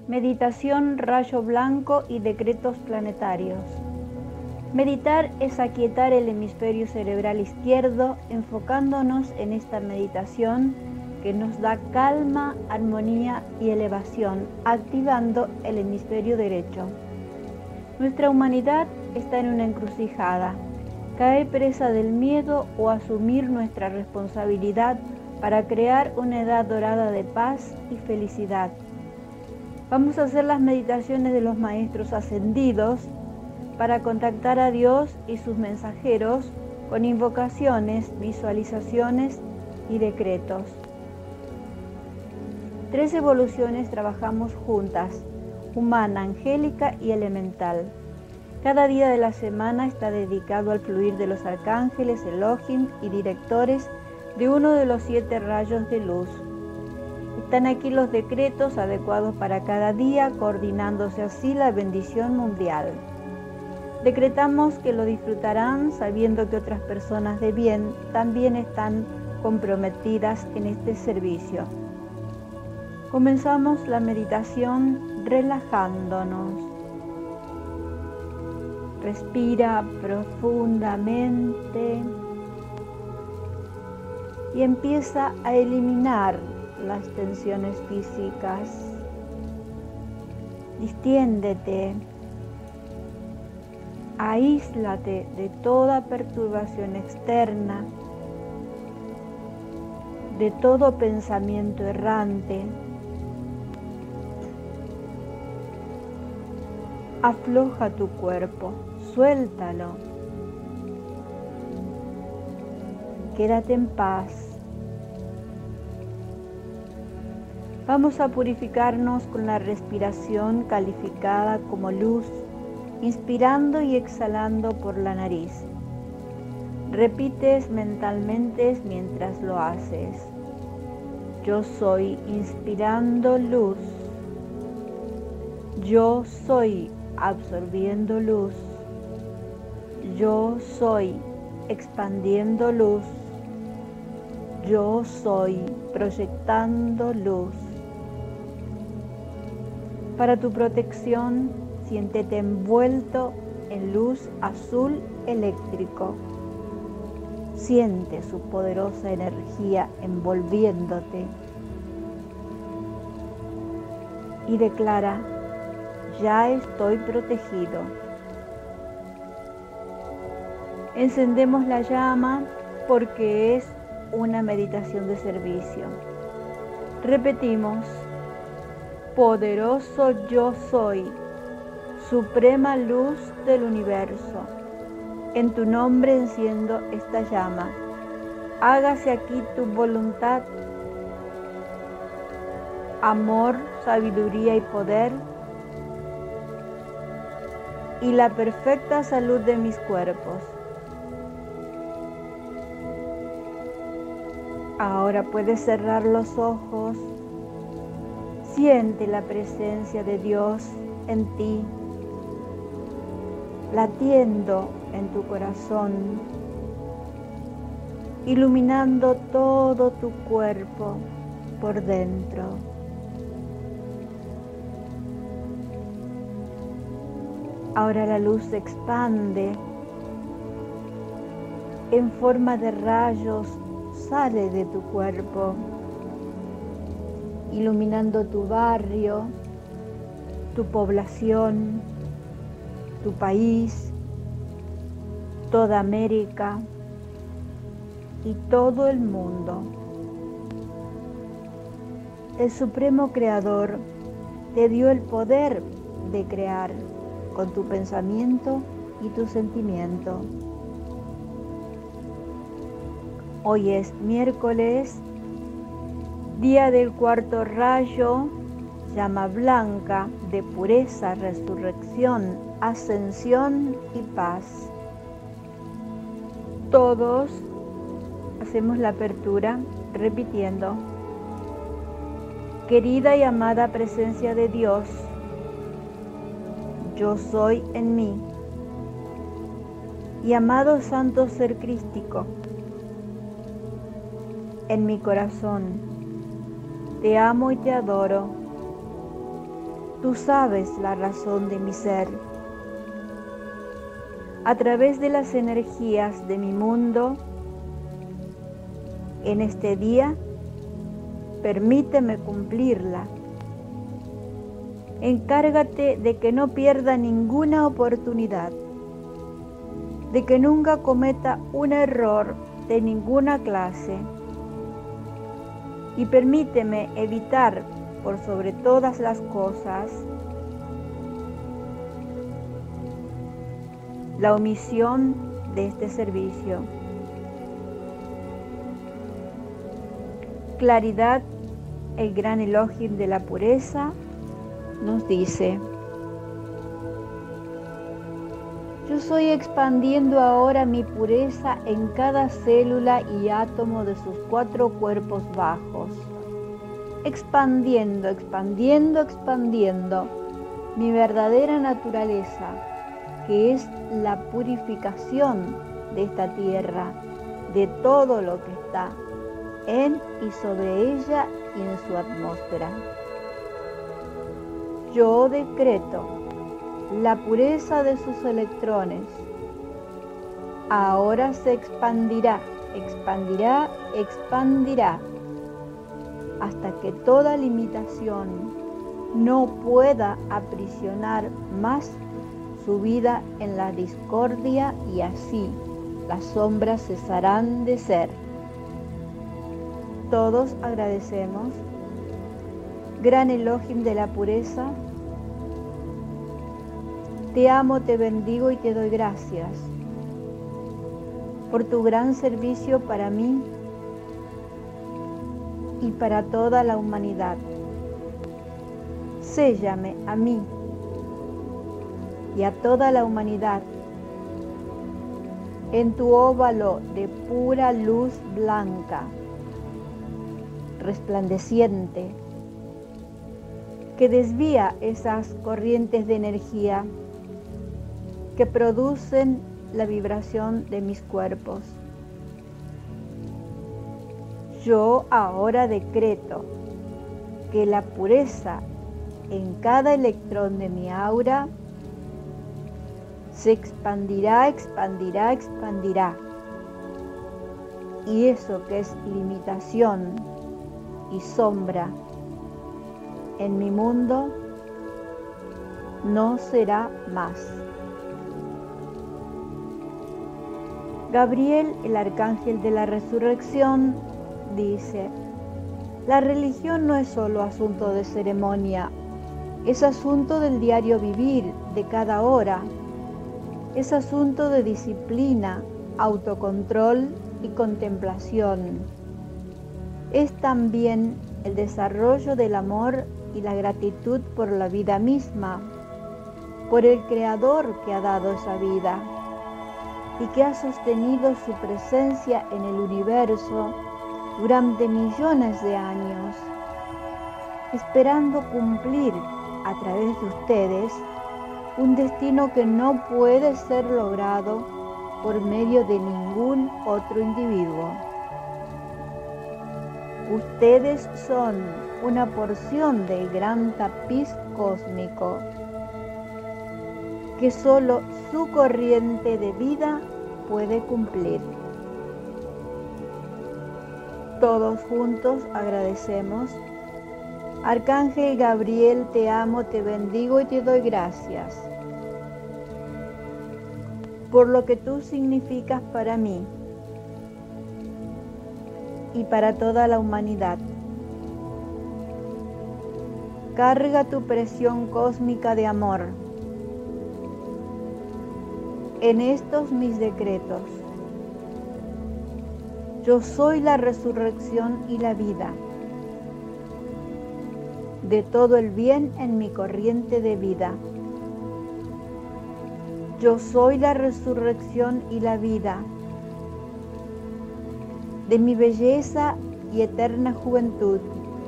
Meditación, rayo blanco y decretos planetarios. Meditar es aquietar el hemisferio cerebral izquierdo, enfocándonos en esta meditación que nos da calma, armonía y elevación, activando el hemisferio derecho. Nuestra humanidad está en una encrucijada: caer presa del miedo o asumir nuestra responsabilidad para crear una edad dorada de paz y felicidad. Vamos a hacer las meditaciones de los maestros ascendidos para contactar a Dios y sus mensajeros con invocaciones, visualizaciones y decretos. 3 evoluciones trabajamos juntas: humana, angélica y elemental. Cada día de la semana está dedicado al fluir de los arcángeles, Elohim y directores de uno de los 7 rayos de luz. Están aquí los decretos adecuados para cada día, coordinándose así la bendición mundial. Decretamos que lo disfrutarán sabiendo que otras personas de bien también están comprometidas en este servicio. Comenzamos la meditación relajándonos. Respira profundamente y empieza a eliminar las tensiones físicas. Distiéndete, aíslate de toda perturbación externa, de todo pensamiento errante. Afloja tu cuerpo, suéltalo. Quédate en paz. Vamos a purificarnos con la respiración calificada como luz, inspirando y exhalando por la nariz. Repites mentalmente mientras lo haces: yo soy inspirando luz. Yo soy absorbiendo luz. Yo soy expandiendo luz. Yo soy proyectando luz. Para tu protección, siéntete envuelto en luz azul eléctrico. Siente su poderosa energía envolviéndote. Y declara: ya estoy protegido. Encendemos la llama porque es una meditación de servicio. Repetimos: poderoso yo soy, suprema luz del universo. En tu nombre enciendo esta llama. Hágase aquí tu voluntad. Amor, sabiduría y poder, y la perfecta salud de mis cuerpos. Ahora puedes cerrar los ojos. Siente la presencia de Dios en ti, latiendo en tu corazón, iluminando todo tu cuerpo por dentro. Ahora la luz se expande en forma de rayos, sale de tu cuerpo, iluminando tu barrio, tu población, tu país, toda América y todo el mundo. El Supremo Creador te dio el poder de crear con tu pensamiento y tu sentimiento. Hoy es miércoles, día del 4.º rayo, llama blanca de pureza, resurrección, ascensión y paz. Todos hacemos la apertura repitiendo: querida y amada presencia de Dios, yo soy en mí. Y amado santo ser crístico, en mi corazón, te amo y te adoro. Tú sabes la razón de mi ser. A través de las energías de mi mundo, en este día, permíteme cumplirla. Encárgate de que no pierda ninguna oportunidad, de que nunca cometa un error de ninguna clase, y permíteme evitar, por sobre todas las cosas, la omisión de este servicio. Claridad, el gran Elohim de la pureza, nos dice: yo soy expandiendo ahora mi pureza en cada célula y átomo de sus 4 cuerpos bajos. Expandiendo, expandiendo, expandiendo mi verdadera naturaleza, que es la purificación de esta tierra, de todo lo que está en y sobre ella y en su atmósfera. Yo decreto la pureza de sus electrones. Ahora se expandirá, expandirá, expandirá, hasta que toda limitación no pueda aprisionar más su vida en la discordia, y así las sombras cesarán de ser. Todos agradecemos. Gran Elohim de la pureza, te amo, te bendigo y te doy gracias por tu gran servicio para mí y para toda la humanidad. Séllame a mí y a toda la humanidad en tu óvalo de pura luz blanca, resplandeciente, que desvía esas corrientes de energía que producen la vibración de mis cuerpos. Yo ahora decreto que la pureza en cada electrón de mi aura se expandirá, expandirá, expandirá. Y eso que es limitación y sombra en mi mundo no será más. Gabriel, el arcángel de la resurrección, dice: la religión no es solo asunto de ceremonia, es asunto del diario vivir de cada hora, es asunto de disciplina, autocontrol y contemplación. Es también el desarrollo del amor y la gratitud por la vida misma, por el Creador que ha dado esa vida y que ha sostenido su presencia en el universo durante millones de años, esperando cumplir a través de ustedes un destino que no puede ser logrado por medio de ningún otro individuo. Ustedes son una porción del gran tapiz cósmico que solo su corriente de vida puede cumplir. Todos juntos agradecemos. Arcángel Gabriel, te amo, te bendigo y te doy gracias por lo que tú significas para mí y para toda la humanidad. Carga tu presión cósmica de amor en estos mis decretos. Yo soy la resurrección y la vida de todo el bien en mi corriente de vida. Yo soy la resurrección y la vida de mi belleza y eterna juventud,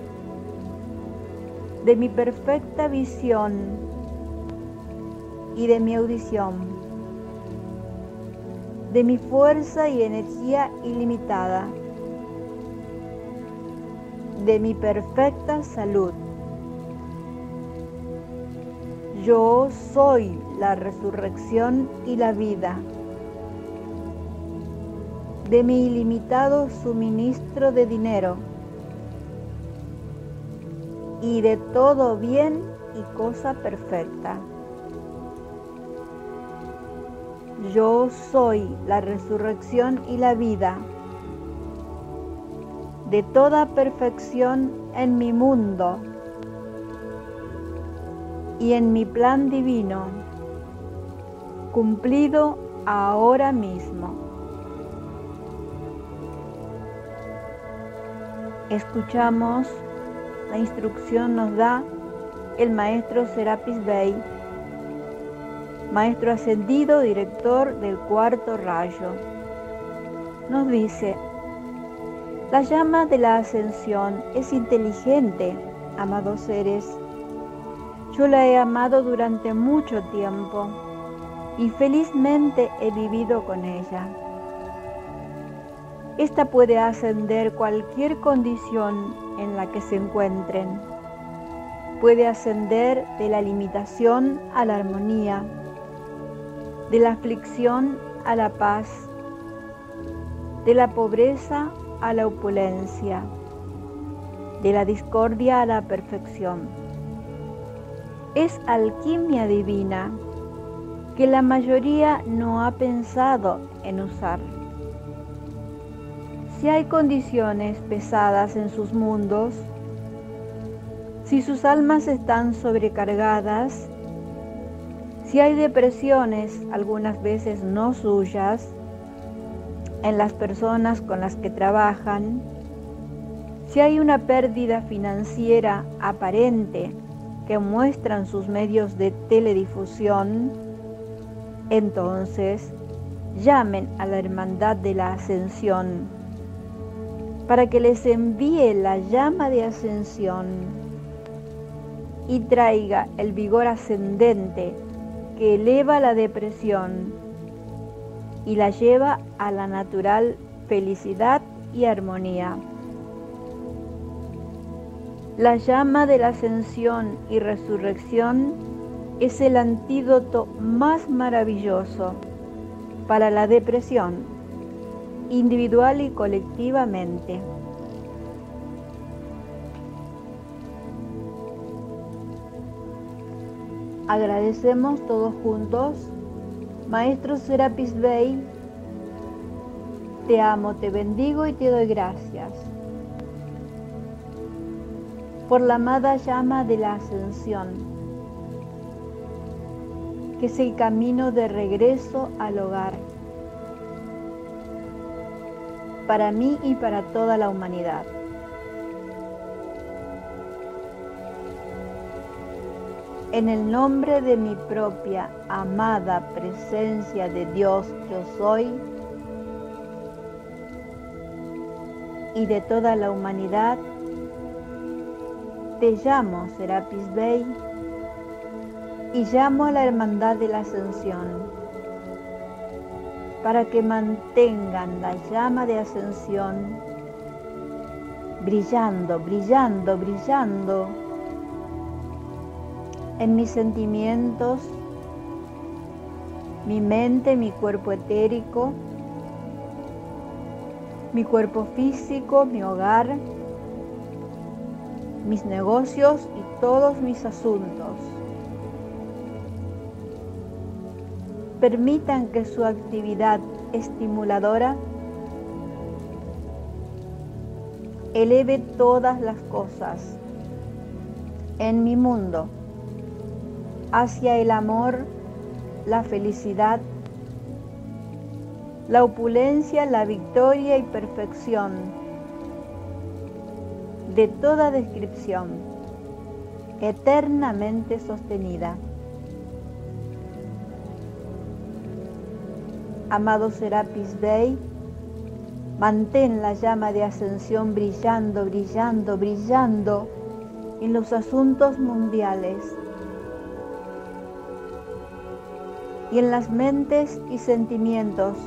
de mi perfecta visión y de mi audición, de mi fuerza y energía ilimitada, de mi perfecta salud, Yo soy la resurrección y la vida. De mi ilimitado suministro de dinero y de todo bien y cosa perfecta. Yo soy la resurrección y la vida. De toda perfección en mi mundo y en mi plan divino, cumplido ahora mismo. Escuchamos, la instrucción nos da el maestro Serapis Bey, maestro ascendido, director del cuarto rayo. Nos dice: la llama de la ascensión es inteligente, amados seres. Yo la he amado durante mucho tiempo y felizmente he vivido con ella. Esta puede ascender cualquier condición en la que se encuentren. Puede ascender de la limitación a la armonía, de la aflicción a la paz, de la pobreza a la opulencia, de la discordia a la perfección. Es alquimia divina que la mayoría no ha pensado en usar. Si hay condiciones pesadas en sus mundos, si sus almas están sobrecargadas, si hay depresiones, algunas veces no suyas, en las personas con las que trabajan, si hay una pérdida financiera aparente que muestran sus medios de teledifusión, entonces llamen a la Hermandad de la Ascensión para que les envíe la llama de ascensión y traiga el vigor ascendente que eleva la depresión y la lleva a la natural felicidad y armonía. La llama de la ascensión y resurrección es el antídoto más maravilloso para la depresión, individual y colectivamente. Agradecemos todos juntos. Maestro Serapis Bey, te amo, te bendigo y te doy gracias por la amada llama de la ascensión, que es el camino de regreso al hogar, para mí y para toda la humanidad. En el nombre de mi propia amada presencia de Dios yo soy y de toda la humanidad, te llamo Serapis Bey y llamo a la Hermandad de la Ascensión para que mantengan la llama de ascensión brillando, brillando, brillando en mis sentimientos, mi mente, mi cuerpo etérico, mi cuerpo físico, mi hogar, mis negocios y todos mis asuntos. Permitan que su actividad estimuladora eleve todas las cosas en mi mundo hacia el amor, la felicidad, la opulencia, la victoria y perfección de toda descripción, eternamente sostenida. Amado Serapis Bey, mantén la llama de ascensión brillando, brillando, brillando en los asuntos mundiales y en las mentes y sentimientos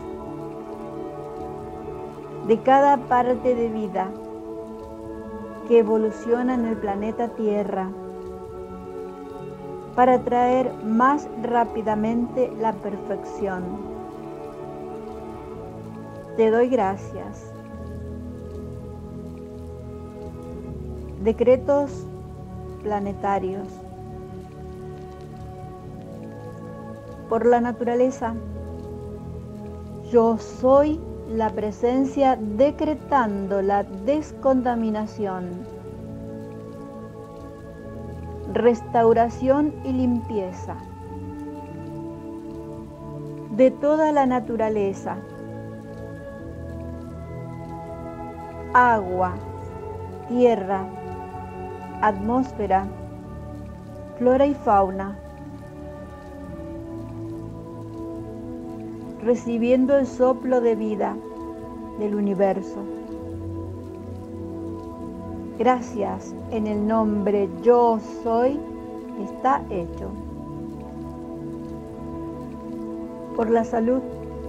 de cada parte de vida que evoluciona en el planeta Tierra, para traer más rápidamente la perfección. Te doy gracias. Decretos planetarios. Por la naturaleza, yo soy la presencia decretando la descontaminación, restauración y limpieza de toda la naturaleza, agua, tierra, atmósfera, flora y fauna, recibiendo el soplo de vida del universo. Gracias, en el nombre Yo Soy, está hecho. Por la salud,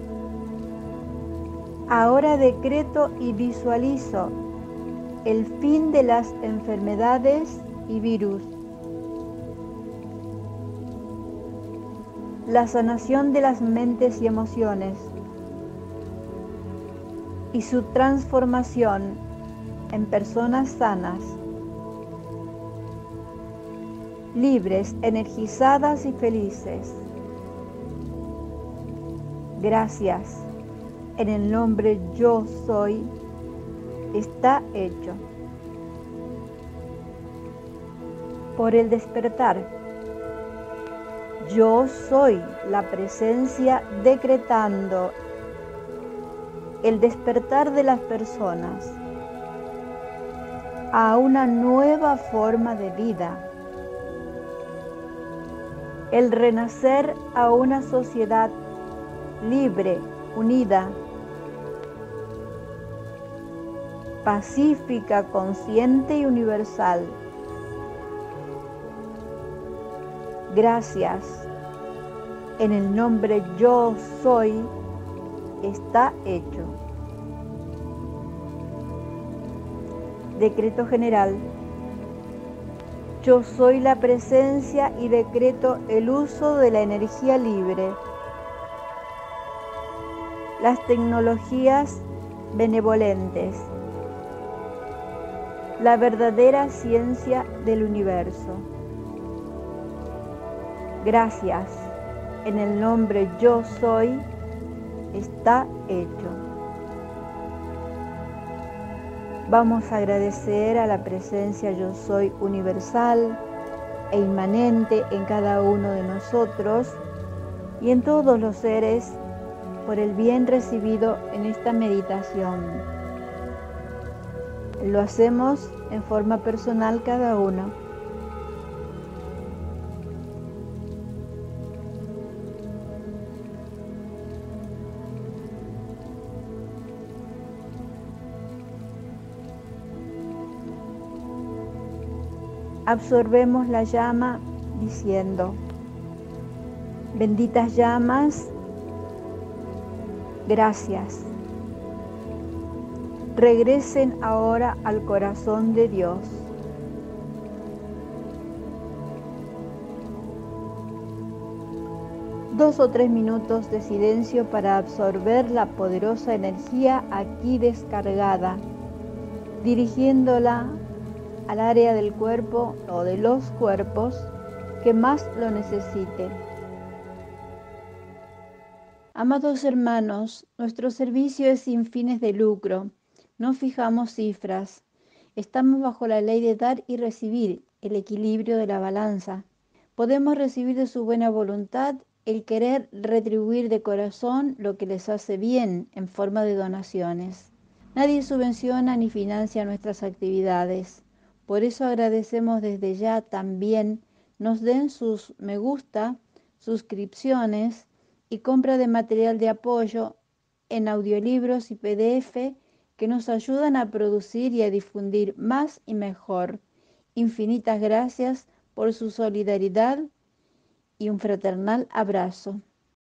ahora decreto y visualizo el fin de las enfermedades y virus, la sanación de las mentes y emociones y su transformación en personas sanas, libres, energizadas y felices. Gracias, en el nombre Yo Soy, está hecho. Por el despertar, yo soy la presencia decretando el despertar de las personas a una nueva forma de vida, el renacer a una sociedad libre, unida, pacífica, consciente y universal. Gracias, en el nombre Yo Soy, está hecho. Decreto general. Yo soy la presencia y decreto el uso de la energía libre, las tecnologías benevolentes, la verdadera ciencia del universo. Gracias, en el nombre Yo Soy, está hecho. Vamos a agradecer a la presencia Yo Soy universal e inmanente en cada uno de nosotros y en todos los seres por el bien recibido en esta meditación. Lo hacemos en forma personal cada uno. Absorbemos la llama diciendo: benditas llamas, gracias. Regresen ahora al corazón de Dios. Dos o 3 minutos de silencio para absorber la poderosa energía aquí descargada, dirigiéndola al área del cuerpo o de los cuerpos que más lo necesiten. Amados hermanos, nuestro servicio es sin fines de lucro. No fijamos cifras. Estamos bajo la ley de dar y recibir, el equilibrio de la balanza. Podemos recibir de su buena voluntad el querer retribuir de corazón lo que les hace bien en forma de donaciones. Nadie subvenciona ni financia nuestras actividades. Por eso agradecemos desde ya también nos den sus me gusta, suscripciones y compra de material de apoyo en audiolibros y PDF que nos ayudan a producir y a difundir más y mejor. Infinitas gracias por su solidaridad y un fraternal abrazo.